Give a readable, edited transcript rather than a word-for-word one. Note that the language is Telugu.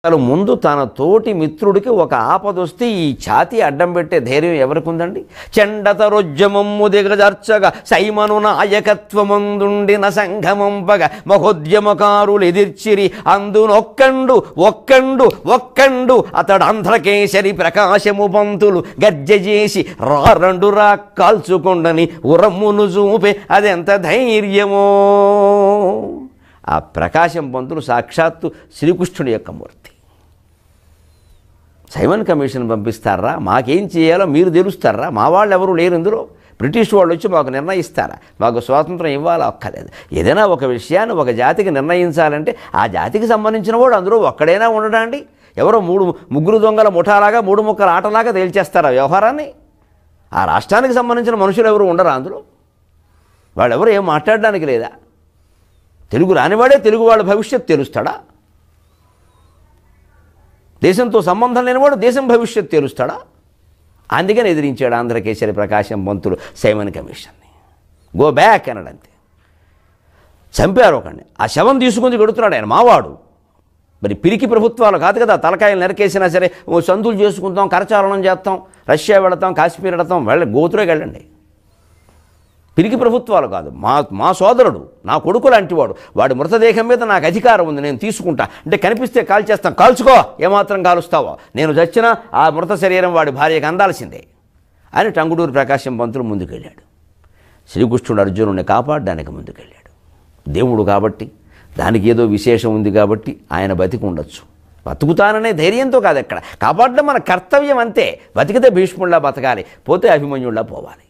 అసలు ముందు తన తోటి మిత్రుడికి ఒక ఆపదొస్తే ఈ ఛాతీ అడ్డం పెట్టే ధైర్యం ఎవరికి ఉందండి? చెండతరొజ్జమమ్ము దిగజర్చగా సైమను నాయకత్వమందుండిన సంఘమంపగ మహోద్యమకారులు ఎదిర్చిరి అందునొక్కండు ఒక్కండు ఒక్కండు అతడు ఆంధ్రకేశరి ప్రకాశము పంతులు గర్జెజేసి రారండురా కాల్చుకొండని ఉరమ్మును చూపే అదెంత ధైర్యమో. ఆ ప్రకాశం పంతులు సాక్షాత్తు శ్రీకృష్ణుడి యొక్క మూర్తి. సైమన్ కమిషన్ పంపిస్తారా? మాకేం చేయాలో మీరు తెలుస్తారా? మా వాళ్ళు ఎవరు లేరు ఇందులో. బ్రిటిష్ వాళ్ళు వచ్చి మాకు నిర్ణయిస్తారా? మాకు స్వాతంత్రం ఇవ్వాలా? అక్కర్లేదు. ఏదైనా ఒక విషయాన్ని ఒక జాతికి నిర్ణయించాలంటే ఆ జాతికి సంబంధించిన వాడు అందులో ఒక్కడైనా ఉండడండి. ఎవరో ముగ్గురు దొంగల ముఠాలాగా మూడు ముక్కల ఆటలాగా తేల్చేస్తారా వ్యవహారాన్ని? ఆ రాష్ట్రానికి సంబంధించిన మనుషులు ఎవరు ఉండరా అందులో? వాళ్ళెవరు ఏం మాట్లాడడానికి లేదా? తెలుగు రానివాడే తెలుగు వాళ్ళ భవిష్యత్తు తెలుస్తాడా? దేశంతో సంబంధం లేనివాడు దేశం భవిష్యత్తు తెలుస్తాడా? అందుకని ఎదిరించాడు ఆంధ్రకేశరి ప్రకాశం పంతులు సైమన్ కమిషన్ని. గో బ్యాక్ అన్నాడంతే. చంపారు ఒకడిని. ఆ శవం తీసుకుని కొడుతున్నాడు ఆయన మావాడు. మరి పిరికి ప్రభుత్వాలు కాదు కదా, తలకాయలు నరికేసినా సరే సందులు చేసుకుంటాం, కరచాలనం చేస్తాం, రష్యా వెళతాం, కాశ్మీర్ వెళతాం, గోతులోకి వెళ్ళండి. పిరికి ప్రభుత్వాలు కాదు. మా సోదరుడు, నా కొడుకు లాంటివాడు, వాడి మృతదేహం మీద నాకు అధికారం ఉంది, నేను తీసుకుంటా అంటే కనిపిస్తే కాల్చేస్తాం. కాల్చుకో, ఏమాత్రం కాలుస్తావో, నేను చచ్చినా ఆ మృత శరీరం వాడి భార్యకు అందాల్సిందే అని టంగుటూరు ప్రకాశం పంతులు ముందుకెళ్ళాడు. శ్రీకృష్ణుడు అర్జునుడిని కాపాడడానికి ముందుకెళ్ళాడు. దేవుడు కాబట్టి, దానికి ఏదో విశేషం ఉంది కాబట్టి ఆయన బతికి ఉండొచ్చు. బతుకుతాననే ధైర్యంతో కాదు, ఎక్కడ కాపాడడం మన కర్తవ్యం అంతే. బతికితే భీష్ముడిలా బతకాలి, పోతే అభిమన్యుడిలా పోవాలి.